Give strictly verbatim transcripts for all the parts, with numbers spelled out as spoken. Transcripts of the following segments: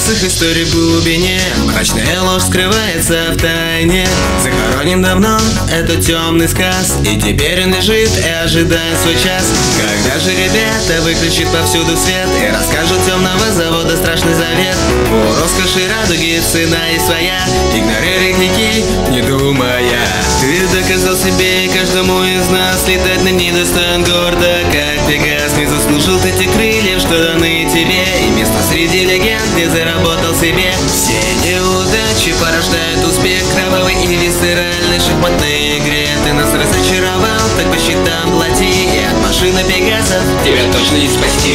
страницах истории в глубине мрачная ложь скрывается в тайне. Захоронен давно этот темный сказ, и теперь он лежит и ожидает свой час. Когда же ребята выключат повсюду свет и расскажут темного завода страшный завет? У роскоши радуги цена и своя, игнорируй греки, не думая. Ты доказал себе и каждому из нас, летать на недостоин гордо, как Пегас. Не заслужил ты те крыльев, что даны тебе, и место среди легенд не заработал себе. Все неудачи порождают успех, кровавый и висцеральной шахматной игре. Ты нас разочаровал, так по счетам плати, и от машины Пегасов тебя точно не спасти.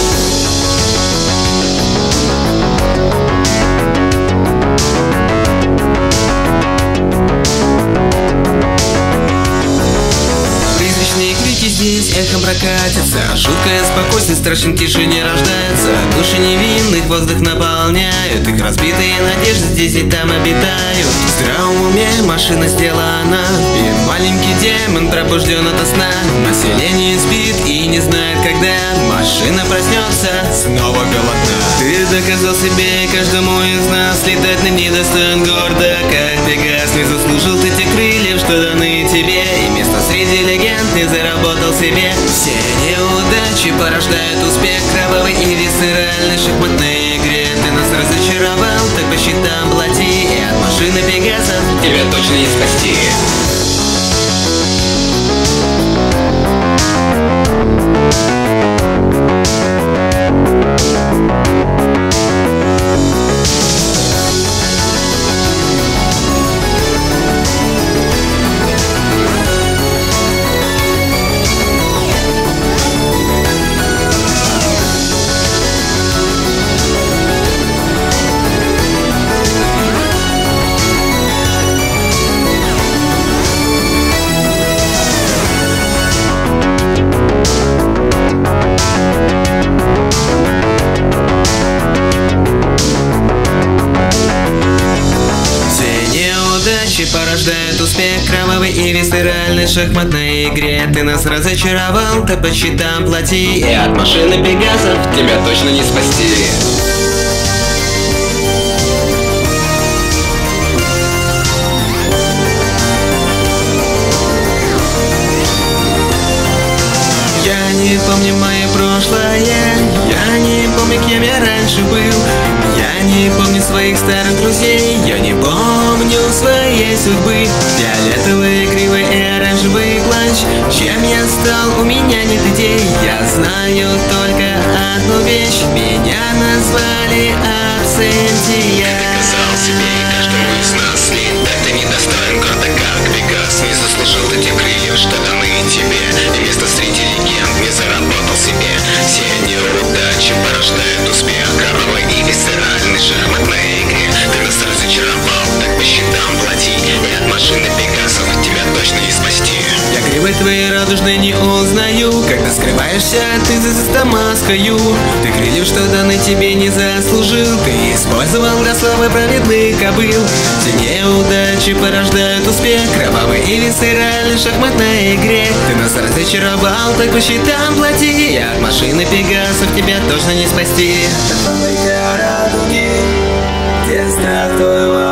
Здесь эхом прокатится жуткое спокойствие, страшен тишине рождается. Души невинных воздух наполняют, их разбитые надежды здесь и там обитают. В здравом уме машина сделана, и маленький демон пробужден ото сна. Население спит и не знает, когда машина проснется снова голодна. Ты доказал себе и каждому из нас, летать на недостоин гордо, как Пегас. Не заслужил ты те крыльев, что даны тебе, и место среди легенд не заработал себе. Все неудачи порождают успех, кровавый и висцеральной шахматной игре. Ты нас разочаровал, так по счетам плати, и от машины Пегасов тебя точно не спасти. Порождает успех, кровавый и висцеральной шахматной игре. Ты нас разочаровал, ты по счетам плати, и от машины Пегасов тебя точно не спасти. Я не помню мое прошлое, я не помню, кем я раньше был. Я не помню своих старых друзей, я не помню своей судьбы. Фиолетовый, игривый и оранжевый плащ, чем я стал, у меня нет идей. Я знаю только одну вещь, меня назвали абсентия. Ты доказал себе и каждому из нас, летать ты недостоин гордо, как Пегас. Не заслужил ты те крыльев, что даны тебе, и место среди легенд не заработал себе. Все неудачи порождают успех, кровавый и висцеральной шахматной игре. Ты нас разочаровал, так по счетам плати, и от машины Пегасов тебя точно не спасти. Я гривы твои радужные не узнаю, когда скрываешься ты за маскою. Ты крыльев, что даны тебе, не заслужил, ты использовал для славы праведных кобыл. Все неудачи порождают успех, кровавый и висцеральной шахматной игре. Ты нас разочаровал, так по счетам плати, и от машины Пегасов тебя точно не спасти. Радуги, где страх твоего